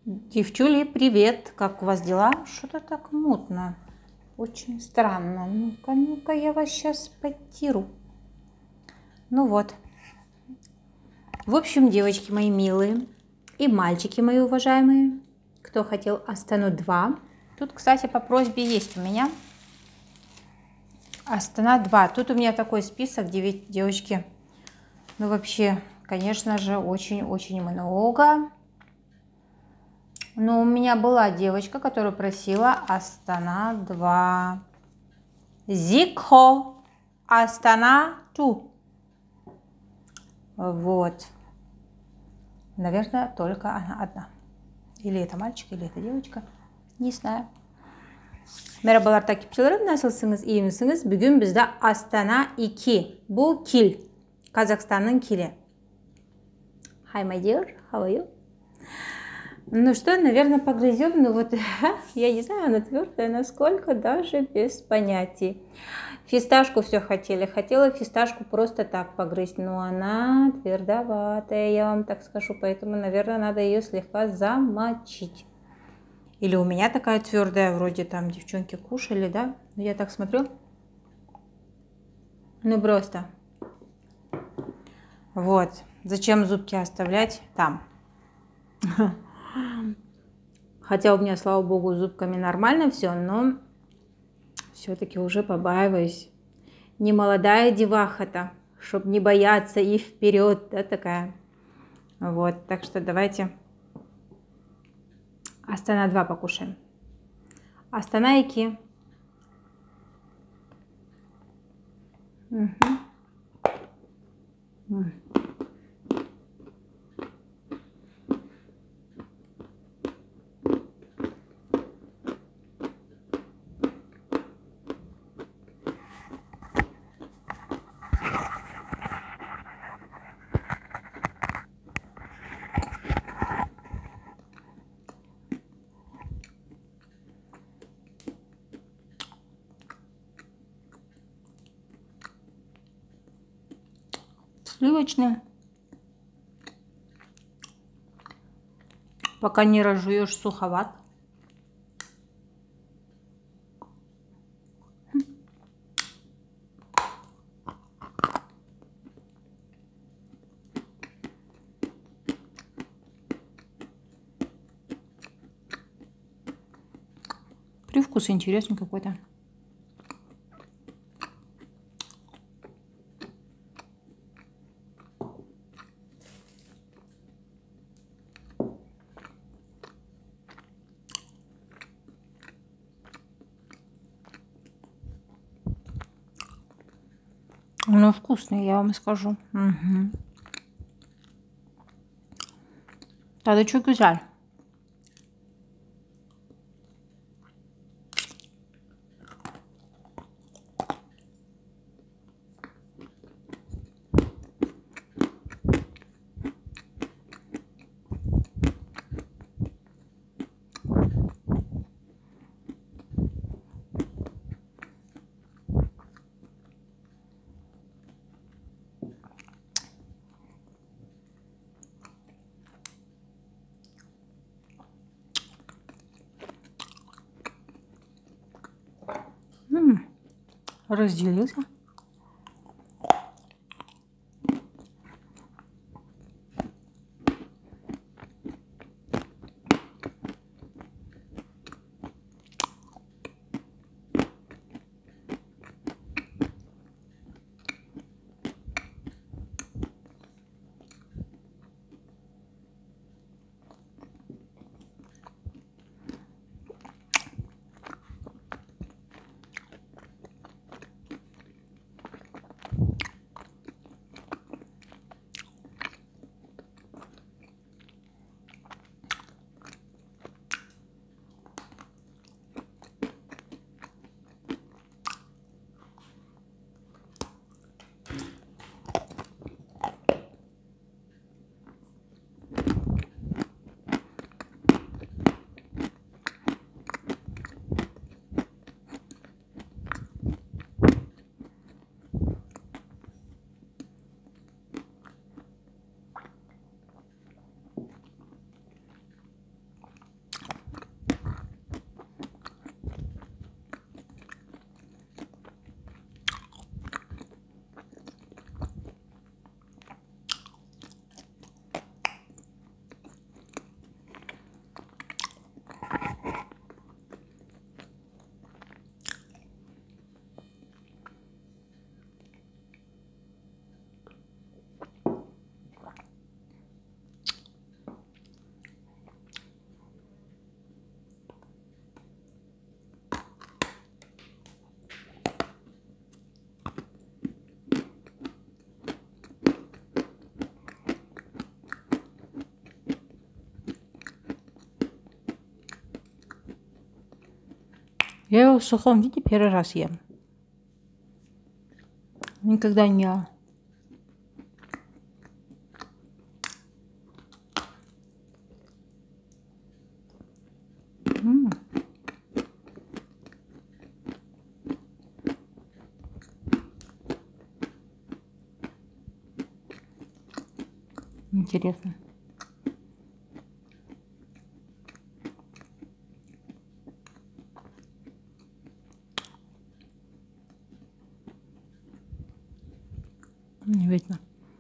Девчули, привет! Как у вас дела? Что-то так мутно. Очень странно. Ну-ка, я вас сейчас подтиру. Ну вот. В общем, девочки мои милые и мальчики мои уважаемые, кто хотел Астану 2. Тут, кстати, по просьбе есть у меня Астана 2. Тут у меня такой список, девочки. Ну вообще, конечно же, очень-очень много. Но у меня была девочка, которая просила Астана 2. Зикхо Астана 2. Вот. Наверное, только она одна. Или это мальчик, или это девочка. Не знаю. Merhabalar takipçilerim, nasılsınız, iyi misiniz? Bugün bizde Astana 2. Bu kil. Казахстанның киле. Hi, my dear, how are you? Ну что, наверное, погрызем. Ну вот, я не знаю, она твердая, насколько, даже без понятий. Фисташку все хотели. Хотела фисташку просто так погрызть, но она твердоватая, я вам так скажу. Поэтому, наверное, надо ее слегка замочить. Или у меня такая твердая, вроде там девчонки кушали, да? Но я так смотрю. Ну просто. Вот. Зачем зубки оставлять там? Хотя у меня, слава богу, с зубками нормально все, но все-таки уже побаиваюсь. Не молодая деваха-то, чтобы не бояться и вперед, да, такая. Вот, так что давайте Астана 2 покушаем. Астана 2. Сливочный. Пока не разжуешь, суховат. Привкус интересный какой-то. Ну, вкусный, я вам скажу. Угу. Tadı çok güzel. Разделился. Я его в сухом виде первый раз ем. Никогда не ела. Интересно. Не видно.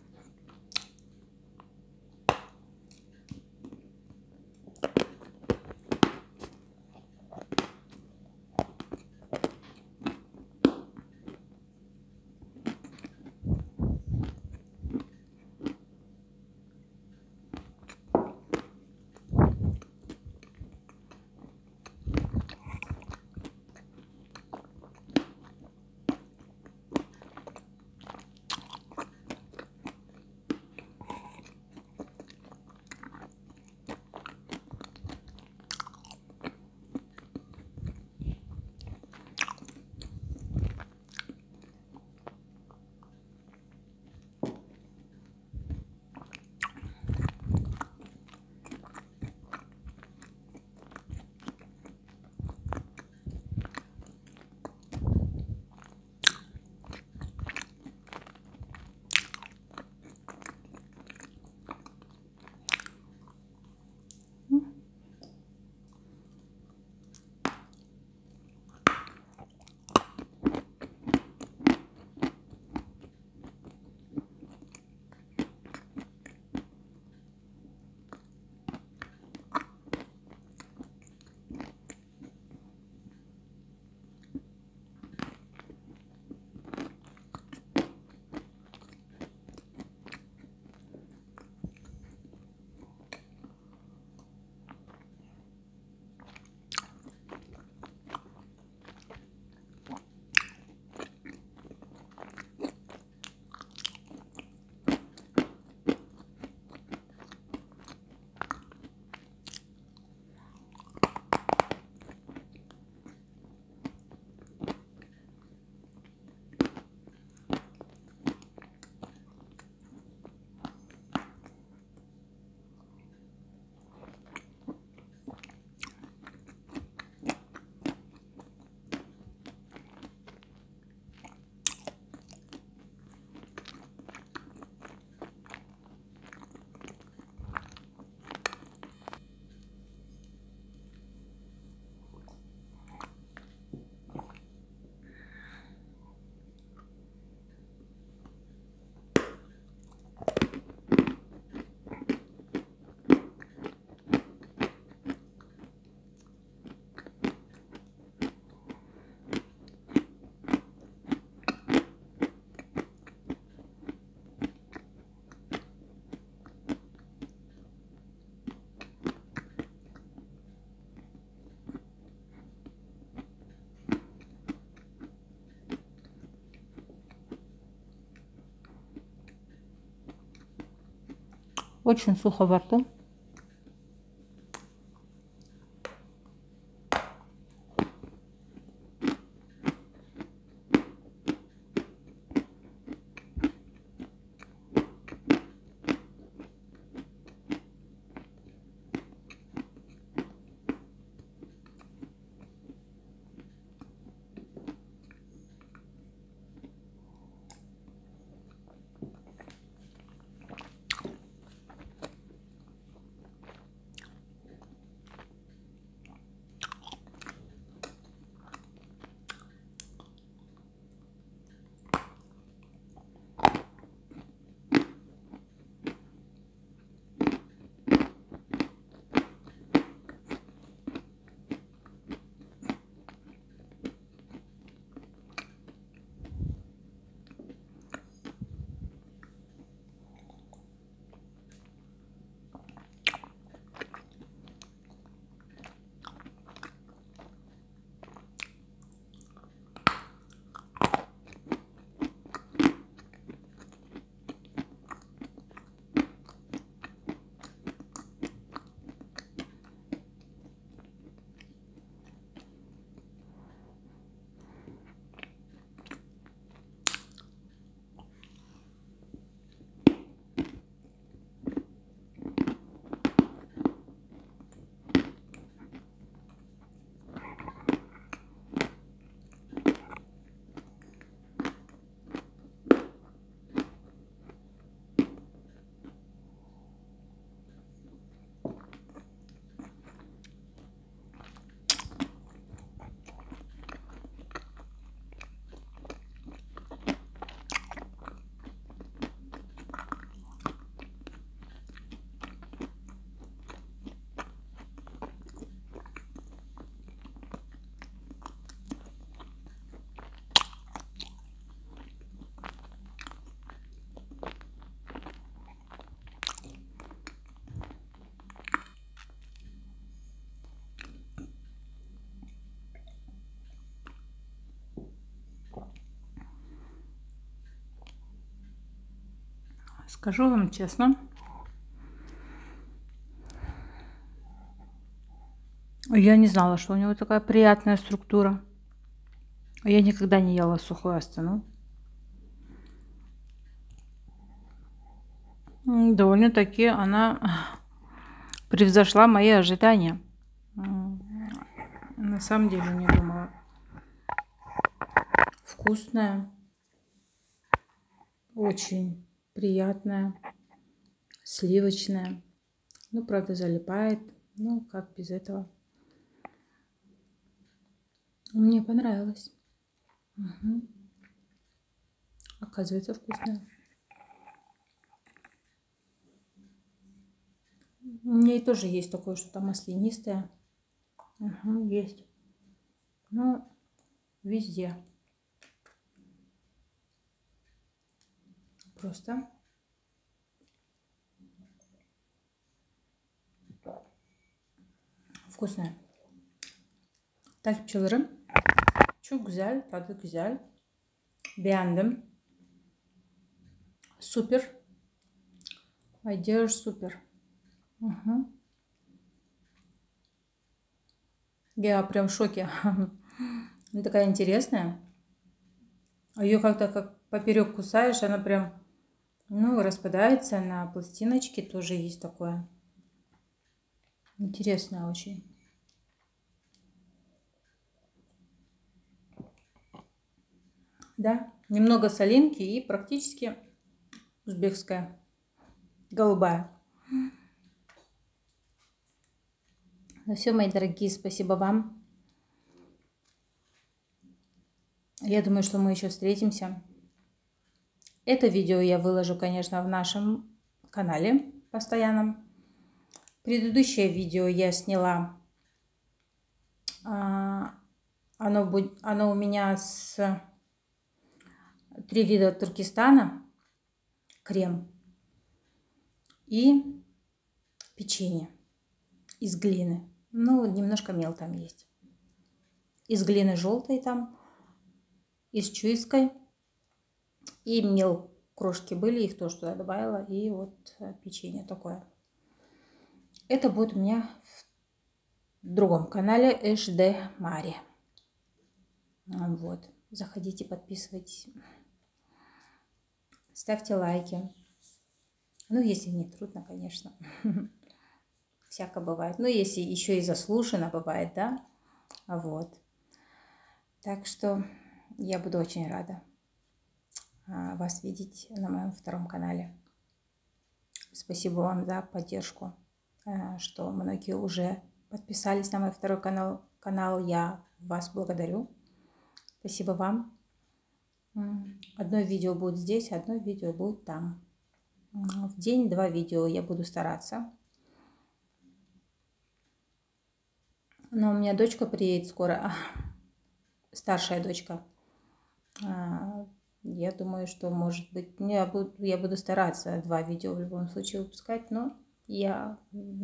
Очень сухо во рту. Скажу вам честно, я не знала, что у него такая приятная структура. Я никогда не ела сухую астану. Довольно-таки она превзошла мои ожидания. На самом деле не думала. Вкусная, очень приятная, сливочная. Ну, правда, залипает. Ну, как без этого. Мне понравилось. Угу. Оказывается, вкусная. У ней тоже есть такое что-то маслянистое. Угу, есть. Ну, везде. Просто вкусная. Takipçilerim, çok güzel, tadı güzel. Beğendim. Супер. Idea супер. Угу. Я прям в шоке. Она такая интересная. Ее как-то как поперек кусаешь, она прям, ну, распадается на пластиночки. Тоже есть такое. Интересная очень. Да, немного солинки и практически узбекская. Голубая. Ну все, мои дорогие, спасибо вам. Я думаю, что мы еще встретимся. Это видео я выложу, конечно, в нашем канале постоянном. Предыдущее видео я сняла. Оно у меня с 3 вида Туркестана. Крем и печенье из глины. Ну, немножко мел там есть. Из глины желтой там, из чуйской. И мел крошки были, их тоже туда добавила. И вот печенье такое. Это будет у меня в другом канале HD Мари. Вот. Заходите, подписывайтесь. Ставьте лайки. Ну, если не трудно, конечно. Всяко бывает. Ну, если еще и заслуженно бывает, да? Вот. Так что я буду очень рада вас видеть на моем втором канале. Спасибо вам за поддержку, что многие уже подписались на мой второй канал. Я вас благодарю. Спасибо вам. Одно видео будет здесь, одно видео будет там. В день 2 видео я буду стараться. Но у меня дочка приедет скоро, старшая дочка. Я думаю, что, может быть, я буду стараться 2 видео в любом случае выпускать, но я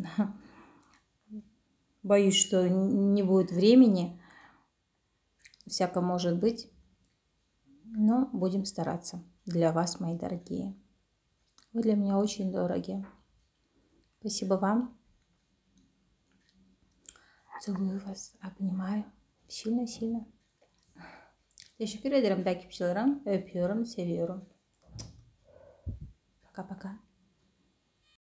боюсь, что не будет времени. Всяко может быть, но будем стараться для вас, мои дорогие. Вы для меня очень дороги. Spasibo вам. Целую вас, обнимаю sильно-sильно. Teşekkür ederim takipçilerim. Öpüyorum, seviyorum. Пока-пока.